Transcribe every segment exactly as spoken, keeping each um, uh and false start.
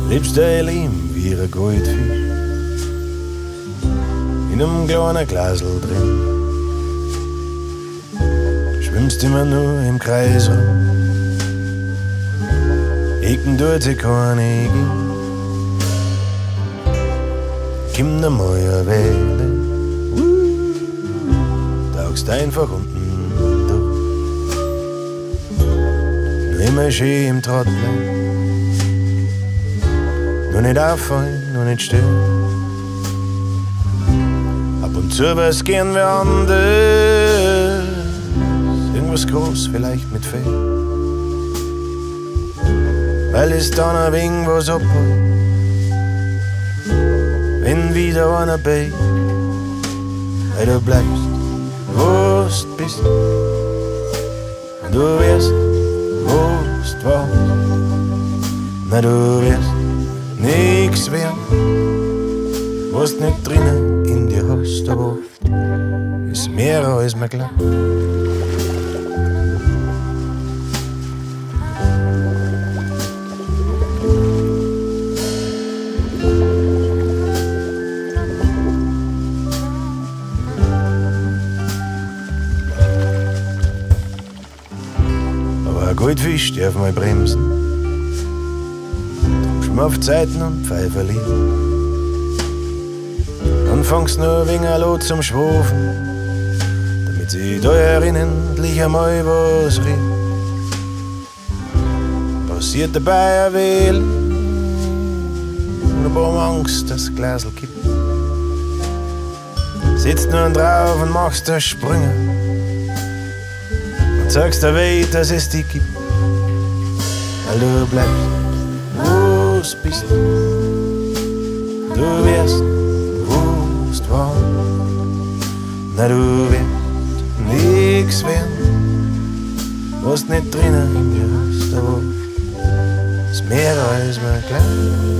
Lebst dein Leben wie ein Goldfisch in einem kleinen Glasl drin. Schwimmst immer nur im Kreis rum, Ecken tut sich keine geben. Kommt eine neue Welle, tauchst einfach unten durch. Nur immer schön im Trott bleiben, nur nicht auffallen, nur nicht stören. Ab und zu was gern wir anders, irgendwas groß, vielleicht mit Fee. Weil es dann ein wenig was abholt, wenn wieder einer bei, weil du bleibst, wo's bist, und du wirst, wo's warst, na du wirst nix werden, was nicht drinnen in dir hast, aber oft ist mehr als mir glaubt. Ein Goldfisch darf mal bremsen, drum schmaff Zeiten und Pfeifer lieben. Dann fangst nur ein wenig an zum Schwafen, damit sie da erinnern, endlich einmal was redet. Passiert dabei ein Wähl, und ein paar Angst, dass das Glasl kippt. Sitzt nur drauf und machst da Sprünge, sagst der Welt, dass es dich gibt, weil du bleibst, wo's bist, du wirst, wo's warst, na du wirst nix werden, was nicht drinnen in dir hast, aber ist mehr als man glaubt.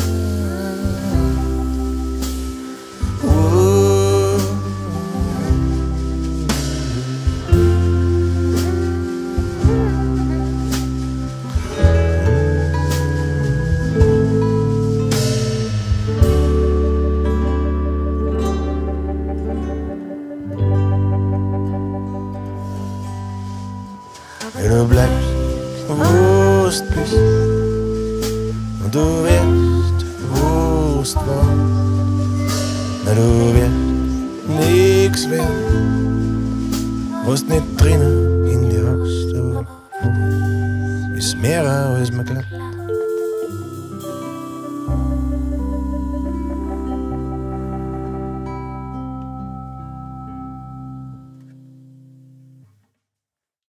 Du bleibst, wo's bist, und du wirst, wo's warst, na du wirst nix werden, was nicht drinnen in dir hast, aber ist mehr als man glaubt.